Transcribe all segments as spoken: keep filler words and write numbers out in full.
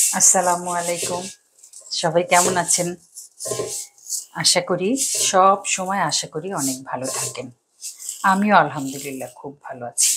আসসালামু আলাইকুম। সবাই কেমন আছেন? আশা করি সব সময় আশা করি অনেক ভালো থাকেন। আমিও আলহামদুলিল্লাহ খুব ভালো আছি।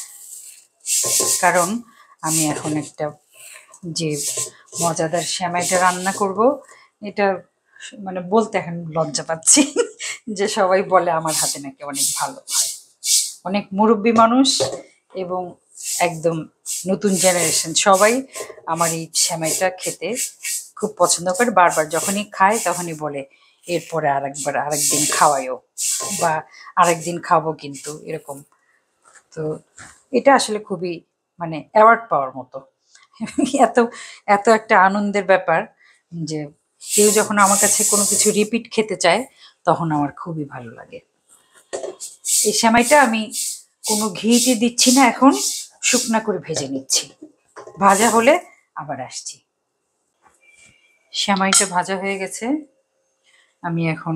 কারণ আমি এখন একটা যে মজাদার সেমাইটা রান্না করব, এটা মানে বলতে এখন লজ্জা পাচ্ছি যে সবাই বলে আমার হাতে নাকি অনেক ভালো হয়। অনেক মুরব্বী মানুষ এবং একদম নতুন জেনারেশন সবাই আমার এই সেমাইটা খেতে খুব পছন্দ করে। বারবার যখনই খায় তখনই বলে এরপরে আরেকবার আরেকদিন খাওয়াইও বা আরেকদিন খাবো কিন্তু এরকম। তো এটা আসলে খুবই মানে অ্যাওয়ার্ড পাওয়ার মতো এত এত একটা আনন্দের ব্যাপার যে কেউ যখন আমার কাছে কোনো কিছু রিপিট খেতে চায় তখন আমার খুবই ভালো লাগে। এই সেমাইটা আমি কোনো ঘিতে দিচ্ছি না, এখন শুকনা করে ভেজে নিচ্ছি। ভাজা হলে আবার আসছি। সেমাইটা ভাজা হয়ে গেছে, আমি এখন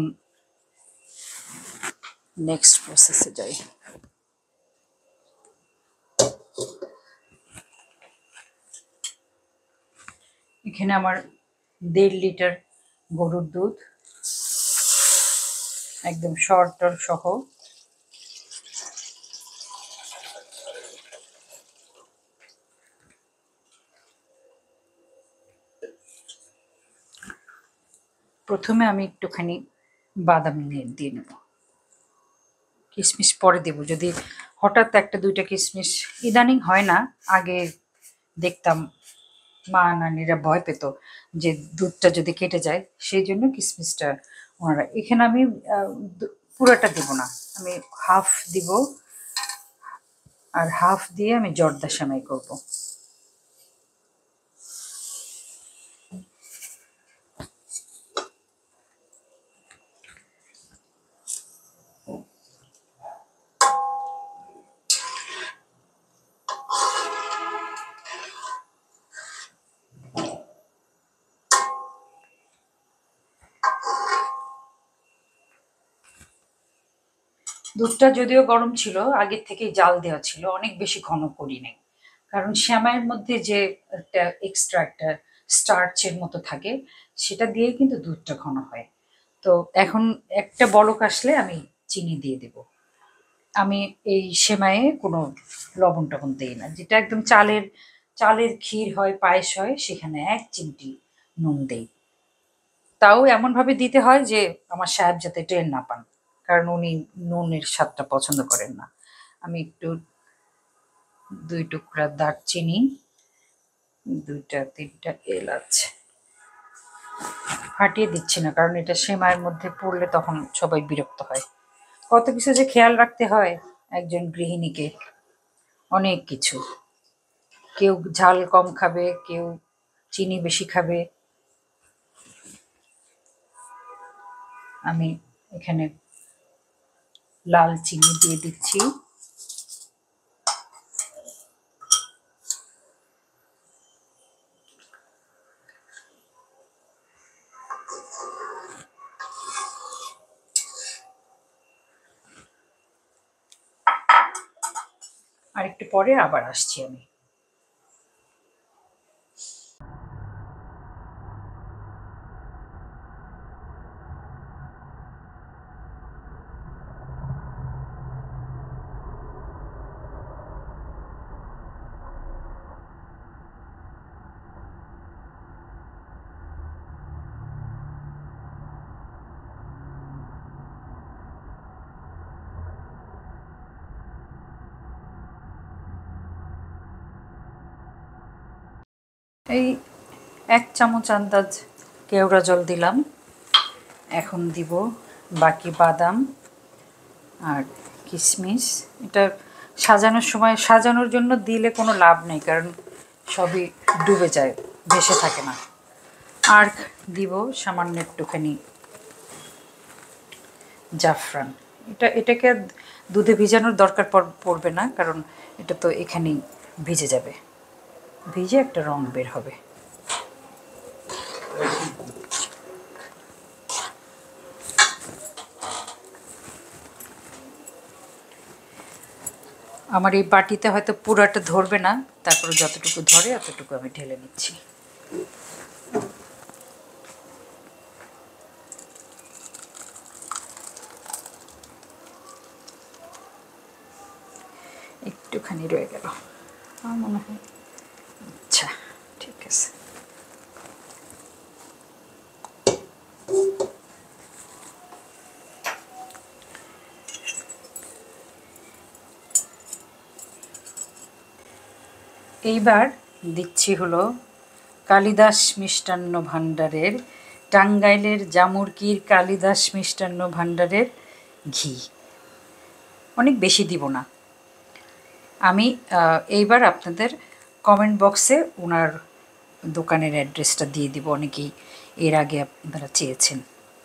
নেক্সট প্রসেসে যাই। এখানে আমার দেড় লিটার গরুর দুধ, একদম শর্টর সহ। প্রথমে আমি একটুখানি বাদাম নিয়ে দিয়ে নেব, কিশমিশ পরে দেব। যদি হঠাৎ একটা দুইটা কিশমিশ, ইদানিং হয় না, আগে দেখতাম মা নানিরা ভয় পেত যে দুধটা যদি কেটে যায়, সেই জন্য কিশমিশটা ওনারা। এখানে আমি পুরোটা দিব না, আমি হাফ দিব, আর হাফ দিয়ে আমি জর্দা সেমাই করব। দুধটা যদিও গরম ছিল, আগের থেকেই জাল দেওয়া ছিল, অনেক বেশি ঘন করি নাই, কারণ সেমাইয়ের মধ্যে যে একটা এক্সট্রা একটা স্টার্চের মতো থাকে, সেটা দিয়ে কিন্তু দুধটা ঘন হয়। তো এখন একটা বলক আসলে আমি চিনি দিয়ে দেব। আমি এই সেমাইয়ে কোনো লবণ টবণ দিই না, যেটা একদম চালের চালের ক্ষীর হয়, পায়েস হয়, সেখানে এক চিমটি নুন দেই। তাও এমনভাবে দিতে হয় যে আমার সাহেব যাতে টের না পান, কারণ উনি নুনের স্বাদটা পছন্দ করেন না। আমি একটু দুই টুকরা দারচিনি, দুইটা তিনটা এলাচ ফাটিয়ে দিচ্ছি না, কারণ এটা সেমাইয়ের মধ্যে পড়লে তখন সবাই বিরক্ত হয়। কত কিছু যে খেয়াল রাখতে হয় একজন গৃহিণীকে, অনেক কিছু। কেউ ঝাল কম খাবে, কেউ চিনি বেশি খাবে। আমি এখানে লাল চিনি দিয়ে দিচ্ছি। আর একটু পরে আবার আসছি আমি। এই এক চামচ আন্দাজ কেওড়া জল দিলাম। এখন দিব বাকি বাদাম আর কিশমিশ। এটা সাজানোর সময়, সাজানোর জন্য দিলে কোনো লাভ নেই, কারণ সবই ডুবে যায়, ভেসে থাকে না। আর দিব সামান্য একটুখানি জাফরান। এটা এটাকে দুধে ভিজানোর দরকার পড়বে না, কারণ এটা তো এখানেই ভিজে যাবে, ভিজে একটা রং বের হবে। আমার এই বাটিতে হয়তো পুরাটা ধরবে না, তারপরে যতটুকু ধরে অতটুকু আমি ঢেলে নিচ্ছি। একটুখানি রয়ে গেল আমার মনে হয়। আচ্ছা ঠিক আছে। এইবার দিচ্ছি হলো কালিদাস মিষ্টান্ন ভাণ্ডারের, টাঙ্গাইলের জামুরকির কালিদাস মিষ্টান্ন ভাণ্ডারের ঘি। অনেক বেশি দিব না আমি। এইবার আপনাদের কমেন্ট বক্সে ওনার দোকানের অ্যাড্রেসটা দিয়ে দিব, অনেকেই এর আগে আপনারা চেয়েছেন,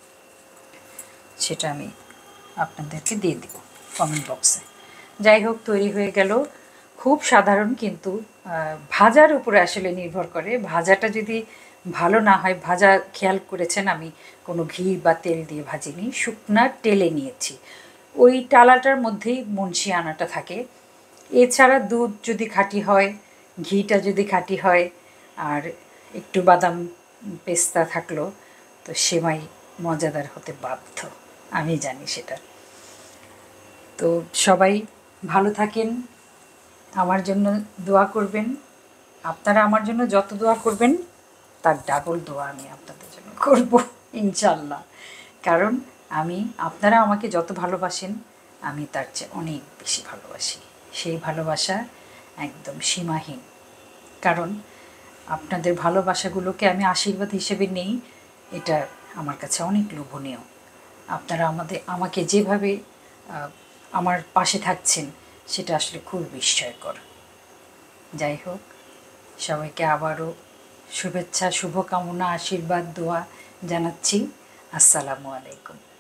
সেটা আমি আপনাদেরকে দিয়ে দিব কমেন্ট বক্সে। যাই হোক, তৈরি হয়ে গেল। খুব সাধারণ, কিন্তু ভাজার উপরে আসলে নির্ভর করে। ভাজাটা যদি ভালো না হয়, ভাজা খেয়াল করেছেন আমি কোনো ঘি বা তেল দিয়ে ভাজিনি, শুকনা টেলে নিয়েছি। ওই টালাটার মধ্যেই মুন্সি আনাটা থাকে। এছাড়া দুধ যদি খাঁটি হয়, ঘিটা যদি খাঁটি হয়, আর একটু বাদাম পেস্তা থাকলো, তো সেমাই মজাদার হতে বাধ্য, আমি জানি সেটা। তো সবাই ভালো থাকেন, আমার জন্য দোয়া করবেন। আপনারা আমার জন্য যত দোয়া করবেন তার ডাবল দোয়া আমি আপনাদের জন্য করব ইনশাল্লাহ। কারণ আমি, আপনারা আমাকে যত ভালোবাসেন আমি তার চেয়ে অনেক বেশি ভালোবাসি। সেই ভালোবাসা একদম সীমাহীন। কারণ আপনাদের ভালোবাসাগুলোকে আমি আশীর্বাদ হিসেবে নেই, এটা আমার কাছে অনেক লোভনীয়। আপনারা আমাদের আমাকে যেভাবে আমার পাশে থাকছেন সেটা আসলে খুব বিস্ময়কর। যাই হোক, সবাইকে আবারও শুভেচ্ছা, শুভকামনা, আশীর্বাদ, দোয়া জানাচ্ছি। আসসালামু আলাইকুম।